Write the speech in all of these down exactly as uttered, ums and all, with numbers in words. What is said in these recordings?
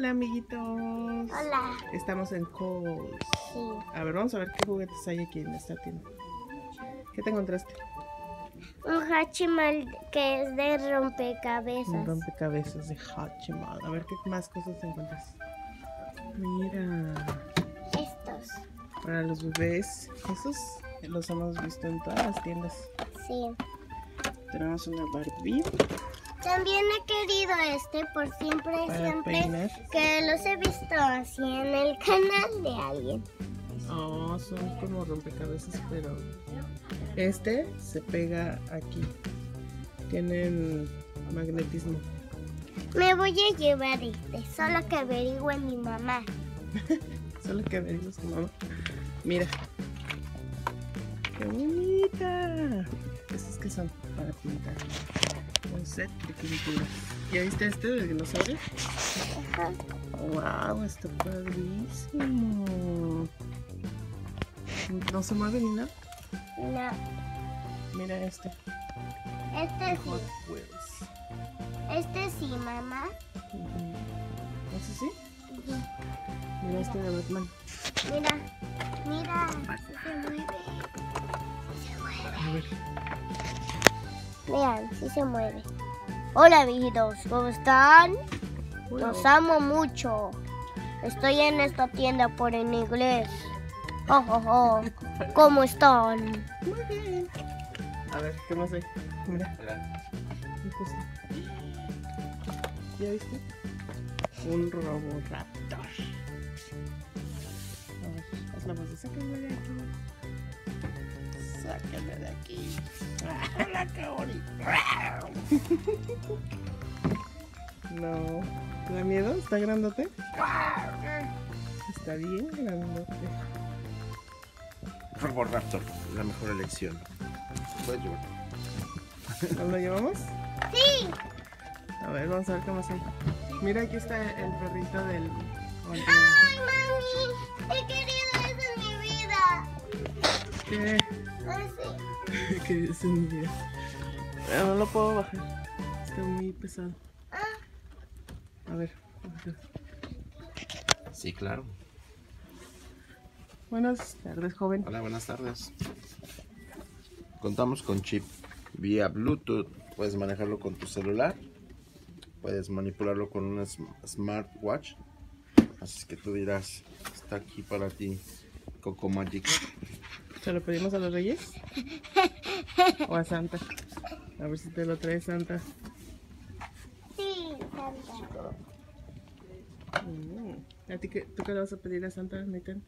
Hola, amiguitos. Hola. Estamos en Kohl's. Sí. A ver, vamos a ver qué juguetes hay aquí en esta tienda. ¿Qué te encontraste? Un Hachimal que es de rompecabezas. Un rompecabezas de Hachimal. A ver qué más cosas te encuentras. Mira. Estos. Para los bebés. Esos los hemos visto en todas las tiendas. Sí. Tenemos una Barbie. También he querido este por siempre, Para siempre peinar. que los he visto así en el canal de alguien. Oh, son como rompecabezas, pero este se pega aquí. Tienen magnetismo. Me voy a llevar este, solo que averigüe mi mamá. Solo que averiguas tu mamá. Mira. ¡Qué bonita! ¿Estos que son? Para pintar. Un set de pinturas. ¿Ya viste este del dinosaurio? Ajá. ¡Wow! Está padrísimo. ¿No se mueve ni nada? No, Mira este. este Hot sí. Wheels. Este sí, mamá. Ujú. ¿Ese sí? Ujú. Mira este de Batman. Mira, mira, sí se mueve. Sí se mueve. A ver. Vean, sí se mueve. Hola, amiguitos, ¿cómo están? Los amo mucho. Estoy en esta tienda por en inglés. Oh, oh, oh. ¿Cómo están? Muy bien. A ver, ¿qué más hay? Mira. ¿Qué cosa? ¿Ya viste? Un Roboraptor. A ver, haz la voz de sáquenme de aquí. Sáquenme de aquí. ¡Hola, qué bonito! No. ¿Te da miedo? ¿Está grandote? Está bien grandote. Roboraptor, la mejor elección. Puedes llevar. ¿Nos lo llevamos? Sí. A ver, vamos a ver qué más hay. Mira, aquí está el perrito del... Ay, mami, he querido eso en mi vida. ¿Qué? Así. ¿Qué es un día? Pero no lo puedo bajar. Está muy pesado. A ver. Sí, claro. Buenas tardes, joven. Hola, buenas tardes. Contamos con chip vía Bluetooth. Puedes manejarlo con tu celular. Puedes manipularlo con una sm- smartwatch. Así que tú dirás, está aquí para ti, Coco Magic. ¿Se lo pedimos a los reyes? ¿O a Santa? A ver si te lo trae Santa. Sí, Santa. Mm. ¿A ti qué, tú qué le vas a pedir a Santa, Nathan?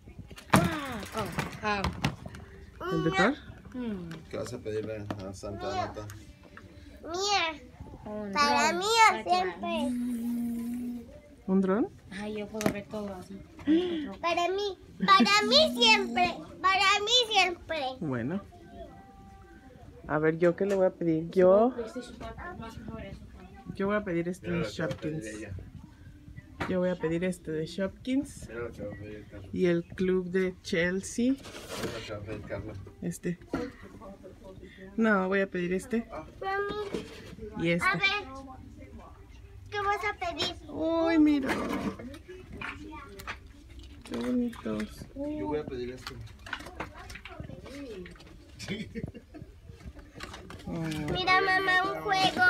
¿El de Thor? ¿Qué vas a pedirle a Santa Nata? Mía. Para mí siempre. ¿Un dron? Ay, yo puedo ver todo así. Para mí. Para mí siempre. Para mí siempre. Bueno. A ver, ¿yo qué le voy a pedir? Yo, yo voy a pedir este de Shopkins. Yo voy a pedir este de Shopkins. Mira lo que va a pedir Carla. Y el club de Chelsea. Mira lo que va a pedir Carla. Este. No, voy a pedir este. Mami, Y este. a ver. ¿Qué vas a pedir? Uy, mira. Qué bonitos. Yo voy a pedir esto. Oh, Mira, mamá, un juego.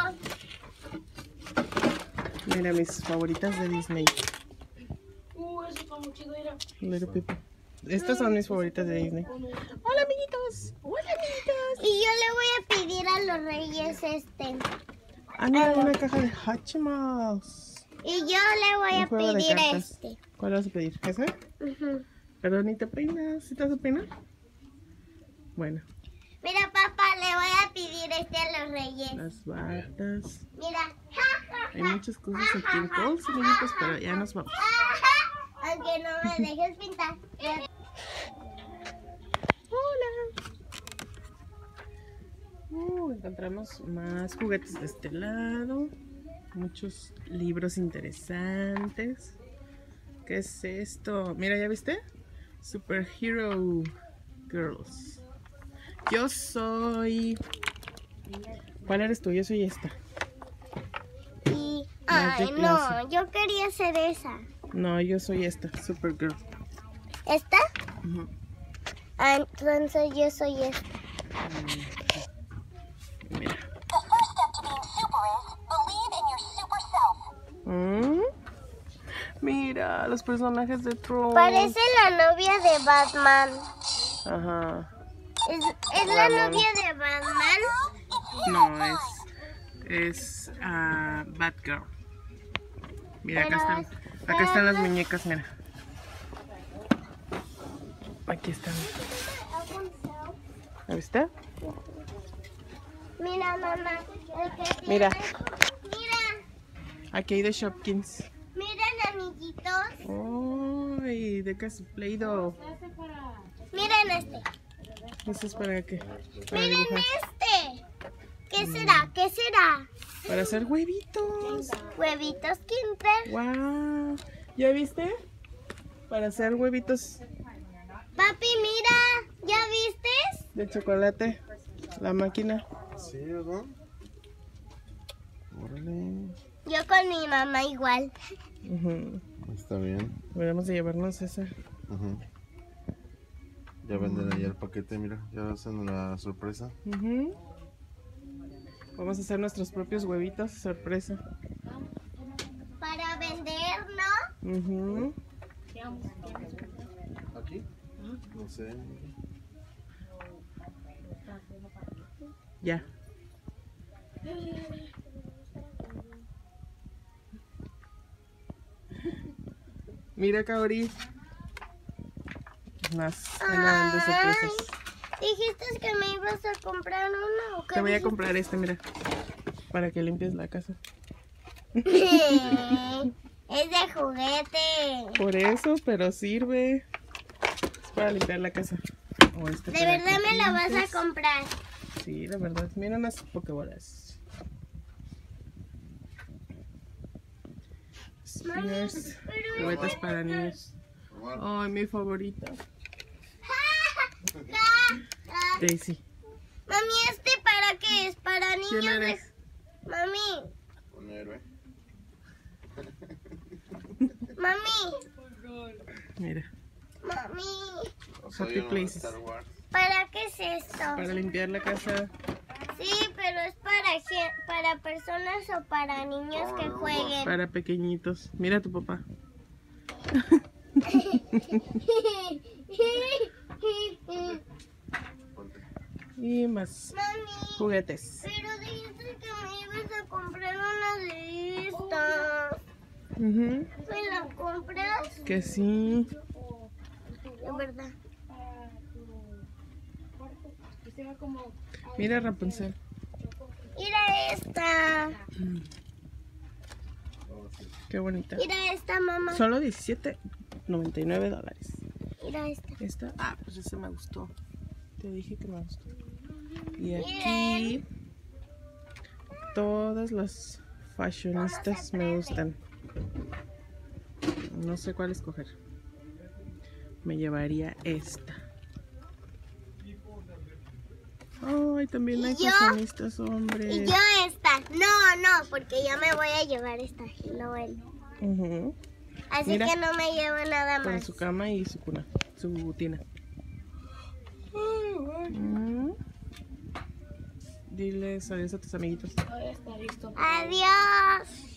mira mis favoritas de Disney. Uh, eso está muy chido, era. Little People. Estas son mis favoritas de Disney. Hola, amiguitos. Hola, amiguitos. Y yo le voy a pedir a los reyes este. Ah, mira, una caja de Hatchimals. Y yo le voy Un a juego de pedir cartas. este. ¿Cuál vas a pedir? ¿Ese? Ujú. Pero ni te peinas. ¿Sí te vas a peinar? Bueno, Mira, papá, le voy a pedir este a los reyes. las batas. Mira. Hay muchas cosas aquí en Kohl's, amiguitos, pero ya nos vamos. Aunque no me dejes pintar. Hola. Uh, encontramos más juguetes de este lado. Muchos libros interesantes. ¿Qué es esto? Mira, ¿ya viste? Superhero Girls. Yo soy... ¿Cuál eres tú? Yo soy esta. Y Las de Ay, clase. no, yo quería ser esa. No, yo soy esta, Supergirl. ¿Esta? Ujú. Ah, entonces yo soy esta. Mira. The first step to being super is believe in your super self. Mm. Mira, los personajes de Trolls. Parece la novia de Batman. Ajá. ¿Es, es la Batman. novia de Batman? No, es. Es ah, Batgirl. Mira, acá Pero están. es- Acá están las muñecas, mira. Aquí están. ¿La viste? Mira, mamá. El que tiene- Mira. Mira, Aquí hay de Shopkins. miren, amiguitos. Uy, de qué es Play-Doh. Miren este. ¿Eso es para qué? Para Miren dibujar. este. ¿Qué será? ¿Qué será? Para hacer huevitos. Huevitos Kinder. Wow. ¿Ya viste? Para hacer huevitos Papi, mira. ¿Ya vistes? de chocolate. La máquina. Sí, ¿verdad? Órale. Yo con mi mamá igual. Ujú. Está bien. Deberíamos de llevarnos esa. Ujú. Ya venden ahí el paquete, mira. Ya hacen la sorpresa. Ujú. Vamos a hacer nuestros propios huevitos, sorpresa. Para vender, ¿no? Ujú. ¿Aquí? No sé. Ya. Mira, Kaori. Más en la de sorpresas. Dijiste que me ibas a comprar una o qué Te voy a dijiste? comprar este, mira. Para que limpies la casa. Es de juguete. Por eso, pero sirve. Es para limpiar la casa. O este ¿De para verdad que me la vas a limpies. comprar? Sí, de verdad. Mira unas pokebolas. Spinners. Juguetes para niños. Ay, mi favorita. Daisy. Mami, ¿este para qué es? ¿Para ¿Quién niños? de- eres? Mami, Un héroe. mami, Mira, mami. O sea, Happy yo no de Places. Star Wars. ¿Para qué es esto? para limpiar la casa. Sí, pero es para, gen- para personas o para niños que jueguen. Para pequeñitos. Mira a tu papá. Ponte. Y más Mami, juguetes. pero dijiste que me ibas a comprar una de estas. Ujú. ¿Me la compras? Que sí. De verdad. Mira, Rapunzel. Mira esta. Qué bonita. Mira esta, mamá. Solo diecisiete noventa y nueve dólares. Mira esta. Esta, ah, pues ese me gustó. Te dije que me gustó. Y aquí todas las fashionistas me gustan. No sé cuál escoger. Me llevaría esta. Ay, también hay ¿Y yo? fashionistas, hombre. Y yo esta. No, no, porque yo me voy a llevar esta, no él. Ujú. Así Mira. que no me llevo nada Con más. su cama y su cuna, su tina. Mm. Diles adiós a tus amiguitos. Ahora está listo. Adiós.